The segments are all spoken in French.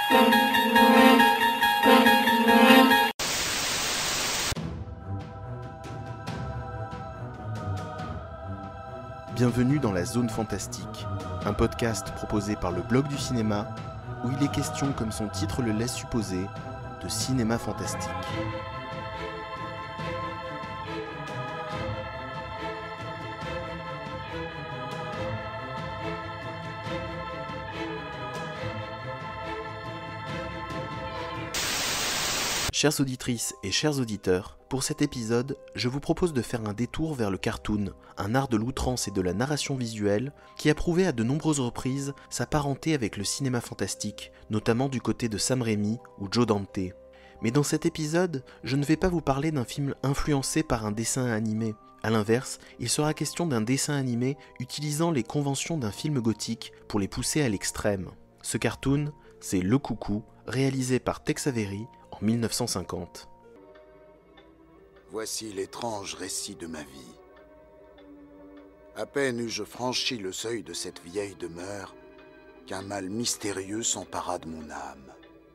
Bienvenue dans la Zone Fantastique, un podcast proposé par le Blog du Cinéma, où il est question, comme son titre le laisse supposer, de cinéma fantastique. Chères auditrices et chers auditeurs, pour cet épisode, je vous propose de faire un détour vers le cartoon, un art de l'outrance et de la narration visuelle qui a prouvé à de nombreuses reprises sa parenté avec le cinéma fantastique, notamment du côté de Sam Raimi ou Joe Dante. Mais dans cet épisode, je ne vais pas vous parler d'un film influencé par un dessin animé. A l'inverse, il sera question d'un dessin animé utilisant les conventions d'un film gothique pour les pousser à l'extrême. Ce cartoon, c'est Le Coucou, réalisé par Tex Avery en 1950. Voici l'étrange récit de ma vie. À peine eus-je franchi le seuil de cette vieille demeure qu'un mal mystérieux s'empara de mon âme.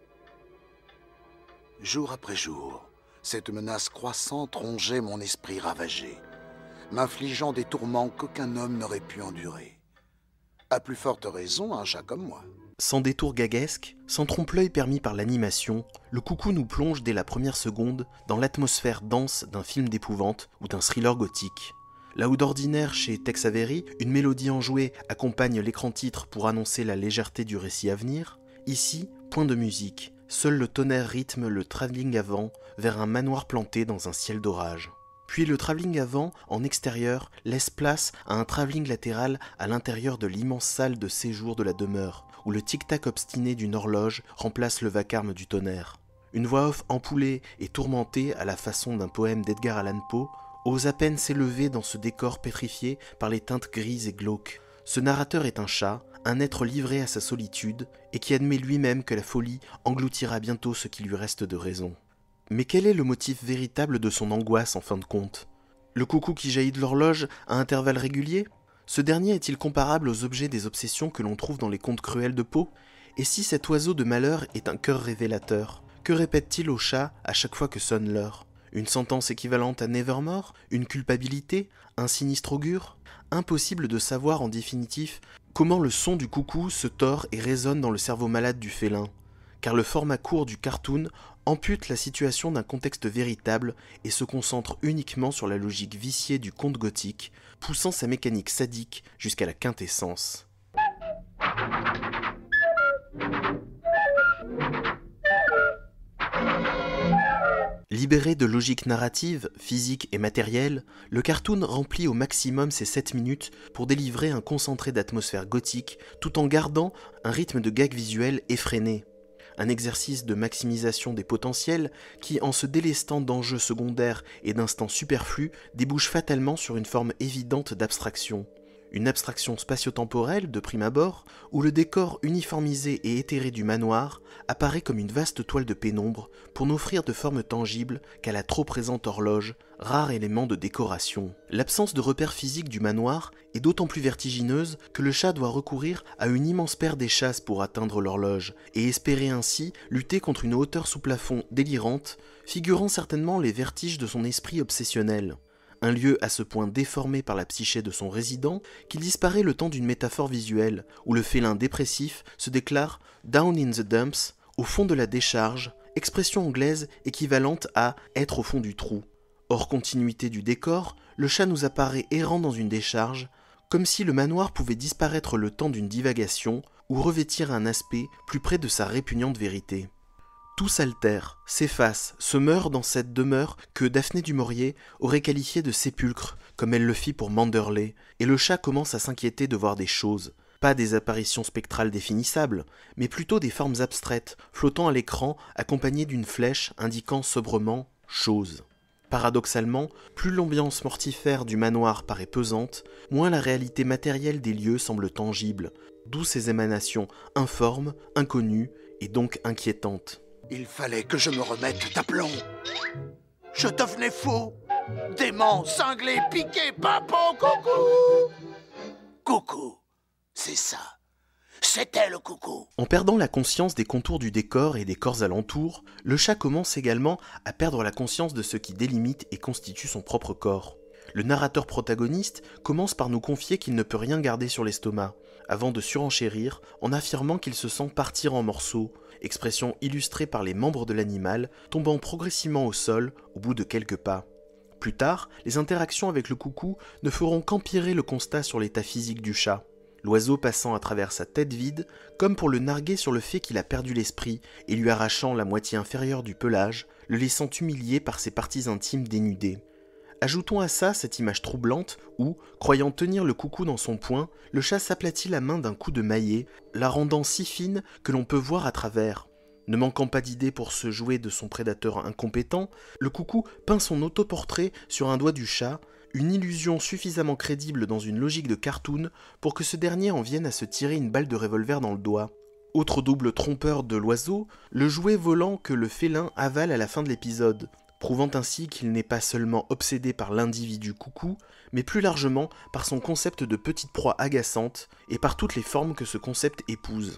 Jour après jour, cette menace croissante rongeait mon esprit ravagé, m'infligeant des tourments qu'aucun homme n'aurait pu endurer. À plus forte raison, un chat comme moi. Sans détour gaguesque, sans trompe-l'œil permis par l'animation, Le Coucou nous plonge dès la première seconde dans l'atmosphère dense d'un film d'épouvante ou d'un thriller gothique. Là où d'ordinaire chez Tex Avery, une mélodie enjouée accompagne l'écran-titre pour annoncer la légèreté du récit à venir, ici, point de musique, seul le tonnerre rythme le travelling avant vers un manoir planté dans un ciel d'orage. Puis le travelling avant, en extérieur, laisse place à un travelling latéral à l'intérieur de l'immense salle de séjour de la demeure, où le tic-tac obstiné d'une horloge remplace le vacarme du tonnerre. Une voix off ampoulée et tourmentée à la façon d'un poème d'Edgar Allan Poe ose à peine s'élever dans ce décor pétrifié par les teintes grises et glauques. Ce narrateur est un chat, un être livré à sa solitude et qui admet lui-même que la folie engloutira bientôt ce qui lui reste de raison. Mais quel est le motif véritable de son angoisse en fin de compte ? Le coucou qui jaillit de l'horloge à intervalles réguliers ? Ce dernier est-il comparable aux objets des obsessions que l'on trouve dans les contes cruels de Poe ? Et si cet oiseau de malheur est un cœur révélateur, que répète-t-il au chat à chaque fois que sonne l'heure ? Une sentence équivalente à Nevermore ? Une culpabilité ? Un sinistre augure ? Impossible de savoir en définitif comment le son du coucou se tord et résonne dans le cerveau malade du félin, car le format court du cartoon ampute la situation d'un contexte véritable et se concentre uniquement sur la logique viciée du conte gothique, poussant sa mécanique sadique jusqu'à la quintessence. Libéré de logique narrative, physique et matérielle, le cartoon remplit au maximum ses 7 minutes pour délivrer un concentré d'atmosphère gothique tout en gardant un rythme de gag visuel effréné. Un exercice de maximisation des potentiels qui, en se délestant d'enjeux secondaires et d'instants superflus, débouche fatalement sur une forme évidente d'abstraction. Une abstraction spatio-temporelle, de prime abord, où le décor uniformisé et éthéré du manoir apparaît comme une vaste toile de pénombre pour n'offrir de forme tangible qu'à la trop présente horloge, rare élément de décoration. L'absence de repère physique du manoir est d'autant plus vertigineuse que le chat doit recourir à une immense paire d'échasses pour atteindre l'horloge, et espérer ainsi lutter contre une hauteur sous plafond délirante, figurant certainement les vertiges de son esprit obsessionnel. Un lieu à ce point déformé par la psyché de son résident qu'il disparaît le temps d'une métaphore visuelle, où le félin dépressif se déclare « down in the dumps », au fond de la décharge, expression anglaise équivalente à « être au fond du trou ». Hors continuité du décor, le chat nous apparaît errant dans une décharge, comme si le manoir pouvait disparaître le temps d'une divagation ou revêtir un aspect plus près de sa répugnante vérité. Tout s'altère, s'efface, se meurt dans cette demeure que Daphné du Maurier aurait qualifiée de sépulcre, comme elle le fit pour Manderley, et le chat commence à s'inquiéter de voir des choses, pas des apparitions spectrales définissables, mais plutôt des formes abstraites, flottant à l'écran, accompagnées d'une flèche indiquant sobrement « chose ». Paradoxalement, plus l'ambiance mortifère du manoir paraît pesante, moins la réalité matérielle des lieux semble tangible, d'où ces émanations informes, inconnues et donc inquiétantes. Il fallait que je me remette d'aplomb. Je devenais fou, dément, cinglé, piqué, pimpon, coucou. Coucou, c'est ça. C'était le coucou. En perdant la conscience des contours du décor et des corps alentours, le chat commence également à perdre la conscience de ce qui délimite et constitue son propre corps. Le narrateur protagoniste commence par nous confier qu'il ne peut rien garder sur l'estomac, avant de surenchérir en affirmant qu'il se sent partir en morceaux, expression illustrée par les membres de l'animal tombant progressivement au sol au bout de quelques pas. Plus tard, les interactions avec le coucou ne feront qu'empirer le constat sur l'état physique du chat. L'oiseau passant à travers sa tête vide, comme pour le narguer sur le fait qu'il a perdu l'esprit et lui arrachant la moitié inférieure du pelage, le laissant humilié par ses parties intimes dénudées. Ajoutons à ça cette image troublante où, croyant tenir le coucou dans son poing, le chat s'aplatit la main d'un coup de maillet, la rendant si fine que l'on peut voir à travers. Ne manquant pas d'idées pour se jouer de son prédateur incompétent, le coucou peint son autoportrait sur un doigt du chat, une illusion suffisamment crédible dans une logique de cartoon pour que ce dernier en vienne à se tirer une balle de revolver dans le doigt. Autre double trompeur de l'oiseau, le jouet volant que le félin avale à la fin de l'épisode, prouvant ainsi qu'il n'est pas seulement obsédé par l'individu coucou, mais plus largement par son concept de petite proie agaçante et par toutes les formes que ce concept épouse.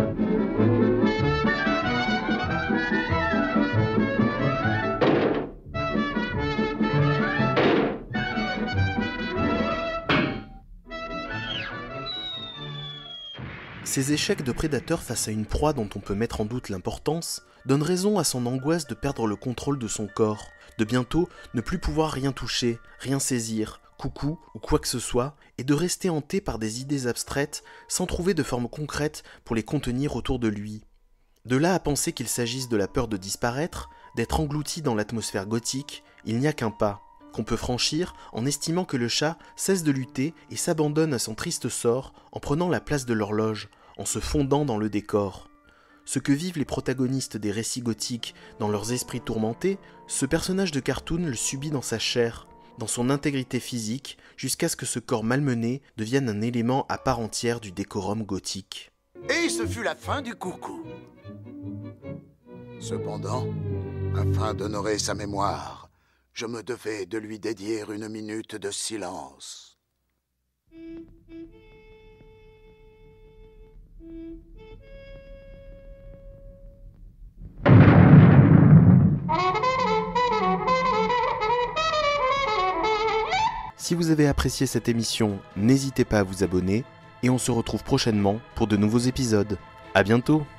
Ces échecs de prédateur face à une proie dont on peut mettre en doute l'importance donnent raison à son angoisse de perdre le contrôle de son corps, de bientôt ne plus pouvoir rien toucher, rien saisir, coucou ou quoi que ce soit, et de rester hanté par des idées abstraites sans trouver de forme concrète pour les contenir autour de lui. De là à penser qu'il s'agisse de la peur de disparaître, d'être englouti dans l'atmosphère gothique, il n'y a qu'un pas, qu'on peut franchir en estimant que le chat cesse de lutter et s'abandonne à son triste sort en prenant la place de l'horloge, en se fondant dans le décor. Ce que vivent les protagonistes des récits gothiques dans leurs esprits tourmentés, ce personnage de cartoon le subit dans sa chair, dans son intégrité physique, jusqu'à ce que ce corps malmené devienne un élément à part entière du décorum gothique. Et ce fut la fin du coucou. Cependant, afin d'honorer sa mémoire, je me devais de lui dédier une minute de silence. Si vous avez apprécié cette émission, n'hésitez pas à vous abonner et on se retrouve prochainement pour de nouveaux épisodes. À bientôt!